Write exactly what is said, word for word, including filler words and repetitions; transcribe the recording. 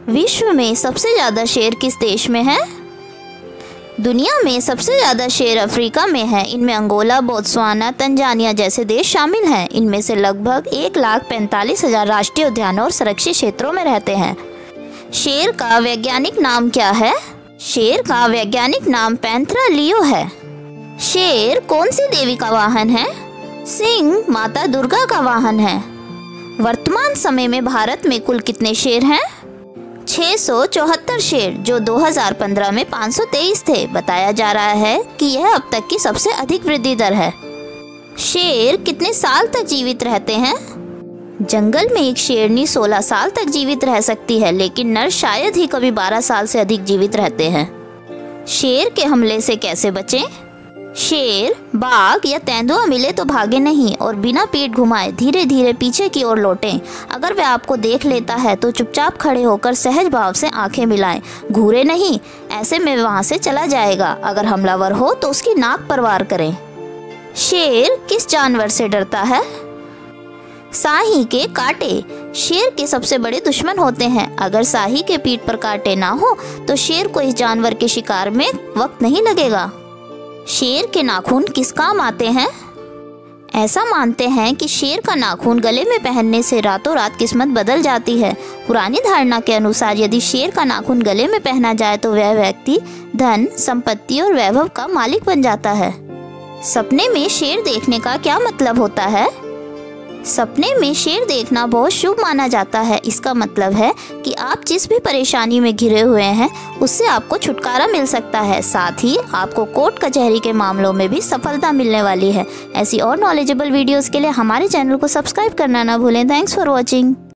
विश्व में सबसे ज़्यादा शेर किस देश में है? दुनिया में सबसे ज़्यादा शेर अफ्रीका में है। इनमें अंगोला, बोत्सवाना, तंजानिया जैसे देश शामिल हैं। इनमें से लगभग एक लाख पैंतालीस हजार राष्ट्रीय उद्यानों और संरक्षित क्षेत्रों में रहते हैं। शेर का वैज्ञानिक नाम क्या है? शेर का वैज्ञानिक नाम पैंथेरा लियो है। शेर कौन सी देवी का वाहन है? सिंह माता दुर्गा का वाहन है। वर्तमान समय में भारत में कुल कितने शेर हैं? छह सौ चौहत्तर शेर, जो दो हज़ार पंद्रह में पाँच सौ तेईस थे। बताया जा रहा है कि यह अब तक की सबसे अधिक वृद्धि दर है। शेर कितने साल तक जीवित रहते हैं? जंगल में एक शेरनी सोलह साल तक जीवित रह सकती है, लेकिन नर शायद ही कभी बारह साल से अधिक जीवित रहते हैं। शेर के हमले से कैसे बचें? शेर, बाघ या तेंदुआ मिले तो भागे नहीं और बिना पीठ घुमाए धीरे धीरे पीछे की ओर लौटें। अगर वह आपको देख लेता है तो चुपचाप खड़े होकर सहज भाव से आंखें मिलाएं, घूरे नहीं। ऐसे में वहां से चला जाएगा। अगर हमलावर हो तो उसकी नाक पर वार करें। शेर किस जानवर से डरता है? साही के कांटे शेर के सबसे बड़े दुश्मन होते हैं। अगर साही के पीठ पर कांटे ना हो तो शेर को इस जानवर के शिकार में वक्त नहीं लगेगा। शेर के नाखून किस काम आते हैं? ऐसा मानते हैं कि शेर का नाखून गले में पहनने से रातों रात किस्मत बदल जाती है। पुरानी धारणा के अनुसार यदि शेर का नाखून गले में पहना जाए तो वह व्यक्ति धन, संपत्ति और वैभव का मालिक बन जाता है। सपने में शेर देखने का क्या मतलब होता है? सपने में शेर देखना बहुत शुभ माना जाता है। इसका मतलब है कि आप जिस भी परेशानी में घिरे हुए हैं उससे आपको छुटकारा मिल सकता है। साथ ही आपको कोर्ट कचहरी के मामलों में भी सफलता मिलने वाली है। ऐसी और नॉलेजेबल वीडियोस के लिए हमारे चैनल को सब्सक्राइब करना ना भूलें। Thanks for watching.